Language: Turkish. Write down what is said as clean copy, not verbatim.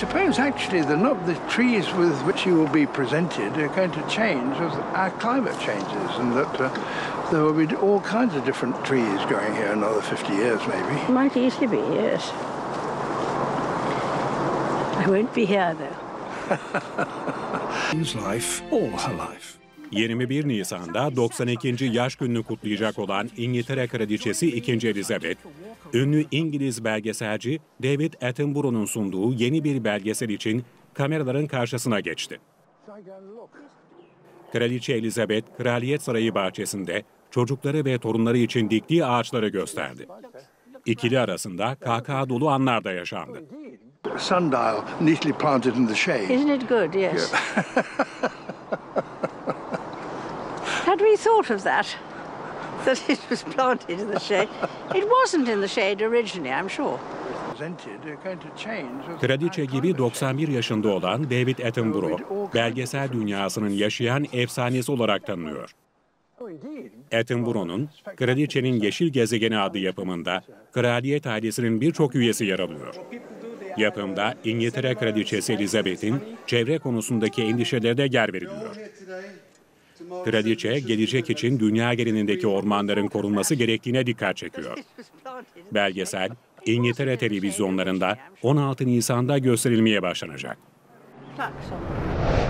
suppose actually the trees with which you will be presented are going to change as our climate changes, and that there will be all kinds of different trees growing here in another 50 years maybe. Might easily be, yes. I won't be here though. His life, all her life. 21 Nisan'da 92. yaş gününü kutlayacak olan İngiltere Kraliçesi 2. Elizabeth, ünlü İngiliz belgeselci David Attenborough'un sunduğu yeni bir belgesel için kameraların karşısına geçti. Kraliçe Elizabeth, Kraliyet Sarayı bahçesinde çocukları ve torunları için diktiği ağaçları gösterdi. İkili arasında kahkaha dolu anlar da yaşandı. Sundial neatly planted in the shade. Isn't it good? Yes. Had we thought of that? That it was planted in the shade? It wasn't in the shade originally, I'm sure. Kraliçe gibi 91 yaşında olan David Attenborough, belgesel dünyasının yaşayan efsanesi olarak tanınıyor. Attenborough'un Kraliçenin Yeşil Gezegeni adlı yapımında kraliyet ailesinin birçok üyesi yer alıyor. Yapımda İngiltere Kraliçesi Elizabeth'in çevre konusundaki endişeleri de yer veriliyor. Kraliçe, gelecek için dünya genelindeki ormanların korunması gerektiğine dikkat çekiyor. Belgesel, İngiltere televizyonlarında 16 Nisan'da gösterilmeye başlanacak.